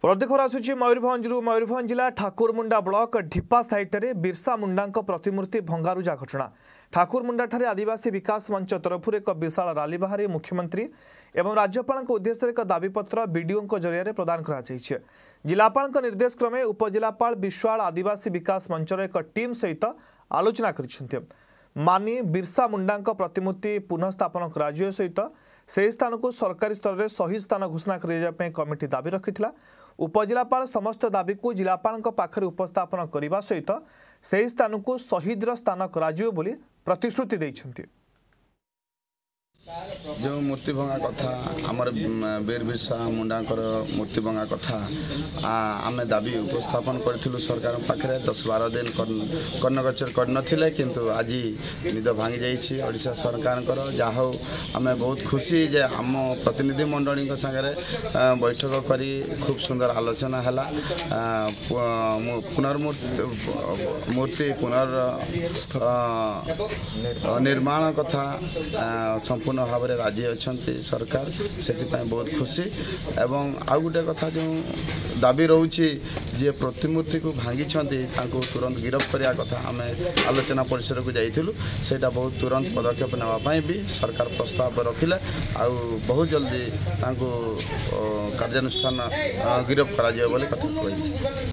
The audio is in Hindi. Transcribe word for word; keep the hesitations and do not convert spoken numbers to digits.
परदे खबर आसुची मयूरभंज मयूरभंज जिला ठाकुरमुंडा ब्लॉक ढिपा साइट रे बिरसा मुंडा प्रतिमूर्ति भंगारुजा घटना। ठाकुरमुंडा ठारे आदिवासी विकास मंच तरफुर एक विशाल रैली बाहरी मुख्यमंत्री एवं राज्यपाल उद्देश्य एक दाबीपत्र बीडीओ जरिया प्रदान कर जिलापाल निर्देश क्रमे उपजिलापाल विश्वाल आदिवासी विकास मंचर एक टीम सहित आलोचना कर मानी बिरसा मुंडा प्रतिमूर्ति पुनः स्थापन कर सहित से स्थान को सरकारी स्तर में शहीद स्थान घोषणा करने कमिटी दाबी रखिथिला। उपजिलापाल समस्त दाबी को जिलापाल पाखरे उपस्थापन करने सहित से स्थान को शहीद स्थान कर प्रतिश्रुति देइछन्ति। जो मूर्ति भंगा कथा आमर वीर बिरसा मुंडा मूर्ति भंगा कथा आम दाबी उपस्थापन करूँ सरकार पाखे दस बार दिन कर्णगोचर कर नथिले किंतु आज निद भांगी जाइए ओडिशा सरकार जहाँ हूँ आम बहुत खुशी जे आम प्रतिनिधि मंडली सागरे बैठक करी खूब सुंदर आलोचना है पुनर्मूर्ति पुनर् निर्माण कथा संपूर्ण भाव में राजी अच्छा सरकार से बहुत खुशी एवं आउ गोटे कथा जो दाबी रोचे जी प्रतिमूर्ति को भांगी तुरंत गिरफ्त करने कथा आम आलोचना परिसर को जाइलु से बहुत तुरंत पदक्षेप नापी भी सरकार प्रस्ताव रखिले आउ बहुत जल्दी कार्यानुष्ठान गिरफ्त करा कथा कही।